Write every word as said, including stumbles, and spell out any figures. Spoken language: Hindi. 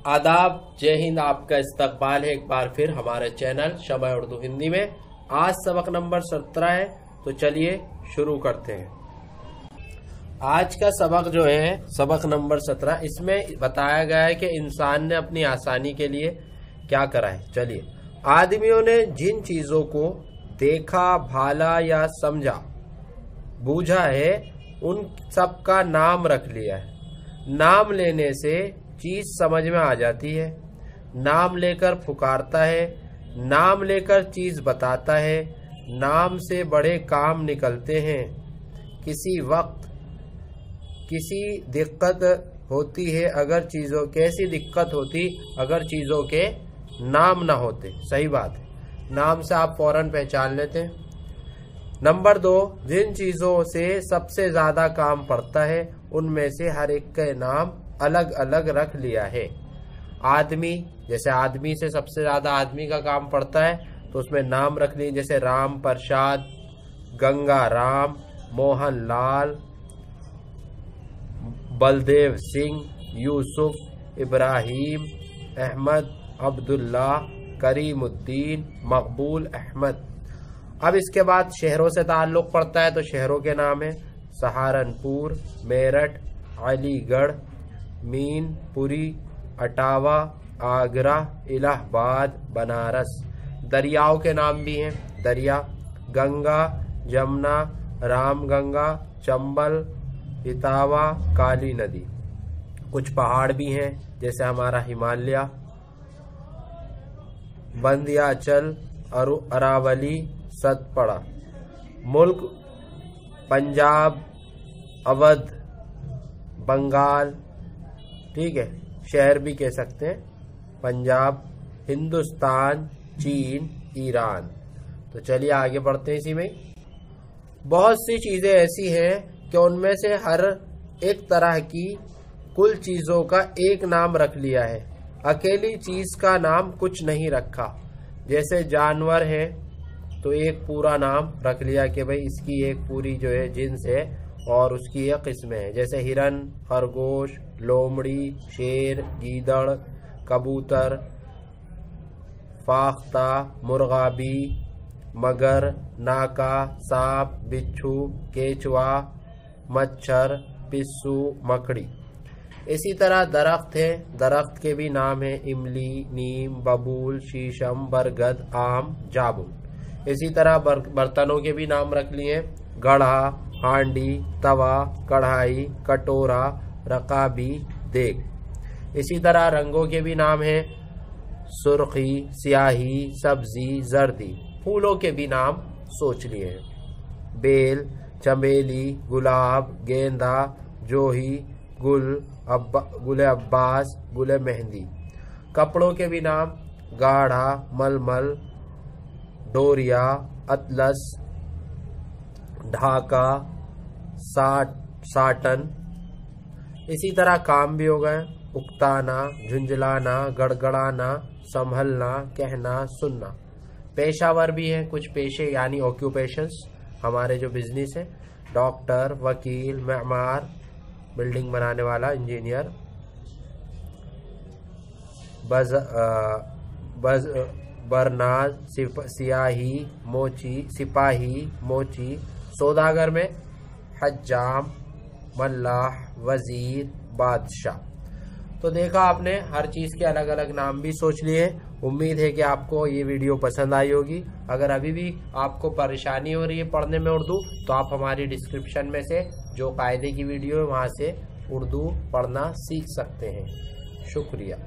आदाब, जय हिंद। आपका इस्तकबाल है एक बार फिर हमारे चैनल शमअ उर्दू हिंदी में। आज सबक नंबर सत्रह है, तो चलिए शुरू करते हैं। आज का सबक जो है सबक नंबर सत्रह, इसमें बताया गया है कि इंसान ने अपनी आसानी के लिए क्या करा है। चलिए, आदमियों ने जिन चीजों को देखा, भाला या समझा बूझा है, उन सब का नाम रख लिया है। नाम लेने से चीज समझ में आ जाती है। नाम लेकर पुकारता है, नाम लेकर चीज बताता है। नाम से बड़े काम निकलते हैं। किसी वक्त किसी दिक्कत होती है अगर चीजों कैसी दिक्कत होती अगर चीजों के नाम ना होते। सही बात है, नाम से आप फौरन पहचान लेते हैं। नंबर दो, जिन चीजों से सबसे ज्यादा काम पड़ता है उनमें से हर एक के नाम अलग अलग रख लिया है। आदमी, जैसे आदमी से सबसे ज्यादा आदमी का काम पड़ता है तो उसमें नाम रख लिए, जैसे राम प्रसाद, गंगा राम, मोहन लाल, बलदेव सिंह, यूसुफ, इब्राहिम, अहमद, अब्दुल्ला, करीमुद्दीन, मकबूल अहमद। अब इसके बाद शहरों से ताल्लुक पड़ता है तो शहरों के नाम है सहारनपुर, मेरठ, अलीगढ़, मीनपुरी, अटावा, आगरा, इलाहाबाद, बनारस। दरियाओं के नाम भी हैं, दरिया गंगा, जमुना, रामगंगा, चंबल, इतावा, काली नदी। कुछ पहाड़ भी हैं, जैसे हमारा हिमालय, बंदियाचल, अरावली, सतपड़ा। मुल्क पंजाब, अवध, बंगाल, ठीक है। शहर भी कह सकते हैं पंजाब, हिंदुस्तान, चीन, ईरान। तो चलिए आगे बढ़ते हैं। इसी में बहुत सी चीजें ऐसी हैं कि उनमें से हर एक तरह की कुल चीजों का एक नाम रख लिया है। अकेली चीज का नाम कुछ नहीं रखा। जैसे जानवर है तो एक पूरा नाम रख लिया कि भाई इसकी एक पूरी जो है जिन्स है और उसकी एक किस्में है। जैसे हिरन, खरगोश, लोमड़ी, शेर, गीदड़, कबूतर, फाख्ता, मुर्गाबी, मगर, नाका, सांप, बिच्छू, केचुआ, मच्छर, पिस्सू, मकड़ी। इसी तरह दरख्त है, दरख्त के भी नाम है इमली, नीम, बबूल, शीशम, बरगद, आम, जामुन। इसी तरह बर्तनों के भी नाम रख लिए, घड़ा, हांडी, तवा, कढ़ाई, कटोरा, रकाबी, देग। इसी तरह रंगों के भी नाम हैं सुर्खी, स्याही, सब्जी, जर्दी। फूलों के भी नाम सोच लिए हैं, बेल, चमेली, गुलाब, गेंदा, जोही, गुल, अब्बा, गुले अब्बास, गुले मेहंदी। कपड़ों के भी नाम गाढ़ा, मलमल, डोरिया, अतलस, ढाका, साट, साटन। इसी तरह काम भी हो गए, उकताना, झुंझलाना, गड़गड़ाना, संभलना, कहना, सुनना। पेशावर भी है, कुछ पेशे यानी ऑक्यूपेशंस हमारे जो बिजनेस है, डॉक्टर, वकील, मेमार, बिल्डिंग बनाने वाला, इंजीनियर, बज बज बरनाज, सियाही, मोची, सिपाही, मोची। सौदागर में हज्जाम, मल्लाह, वजीर, बादशाह। तो देखा आपने, हर चीज के अलग अलग नाम भी सोच लिए। उम्मीद है कि आपको ये वीडियो पसंद आई होगी। अगर अभी भी आपको परेशानी हो रही है पढ़ने में उर्दू, तो आप हमारी डिस्क्रिप्शन में से जो कायदे की वीडियो है वहां से उर्दू पढ़ना सीख सकते हैं। शुक्रिया।